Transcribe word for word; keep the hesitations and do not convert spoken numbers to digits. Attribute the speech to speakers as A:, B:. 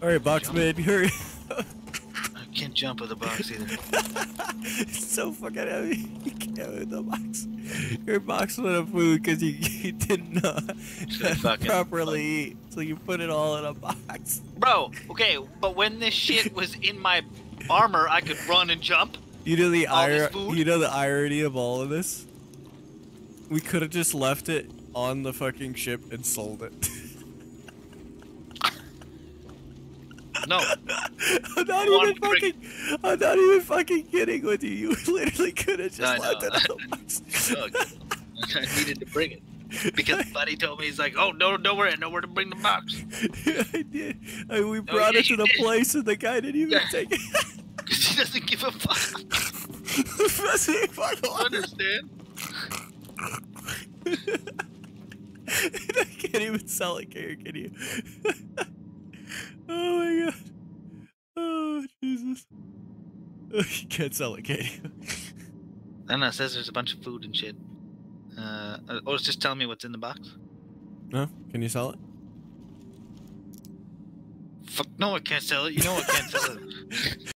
A: Alright, Boxman, hurry.
B: I can't jump with a box either.
A: It's so fucking heavy. You can't with the box. Your box went of food because you, you didn't know how to properly eat. So you put it all in a box.
B: Bro, okay, but when this shit was in my armor, I could run and jump.
A: You know the
B: All this
A: ir
B: food?
A: You know the irony of all of this? We could have just left it on the fucking ship and sold it.
B: No.
A: I'm not even fucking. I'm not even fucking kidding with you. You literally could have just
B: I
A: left
B: know.
A: it in the box.
B: No, I needed to bring it because Buddy told me he's like, "Oh, no, don't worry, I know where to bring the box."
A: Yeah, I did. I mean, we brought
B: yeah,
A: it to the
B: did.
A: place, and the guy didn't even
B: Yeah.
A: take it.
B: Because he doesn't give a fuck.
A: Doesn't fuck
B: You understand?
A: I can't even sell it, can you? Can you? Oh my god. Oh, Jesus. Oh, you can't sell it, can you?
B: I don't know, it says there's a bunch of food and shit. Uh, or it's just telling me what's in the box.
A: No? Can you sell it?
B: Fuck, no, I can't sell it. You know I can't sell it.